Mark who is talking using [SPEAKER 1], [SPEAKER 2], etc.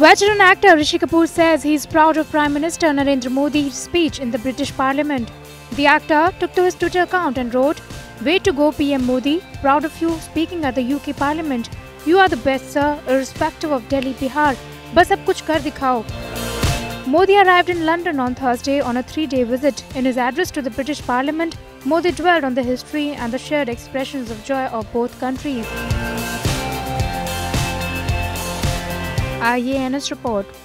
[SPEAKER 1] Veteran actor Rishi Kapoor says he is proud of Prime Minister Narendra Modi's speech in the British Parliament. The actor took to his Twitter account and wrote, "Way to go PM Modi, proud of you speaking at the UK Parliament. You are the best sir, irrespective of Delhi, Bihar. Bas ab kuch kar dikhao." Modi arrived in London on Thursday on a 3-day visit. In his address to the British Parliament, Modi dwelled on the history and the shared expressions of joy of both countries. IANS report.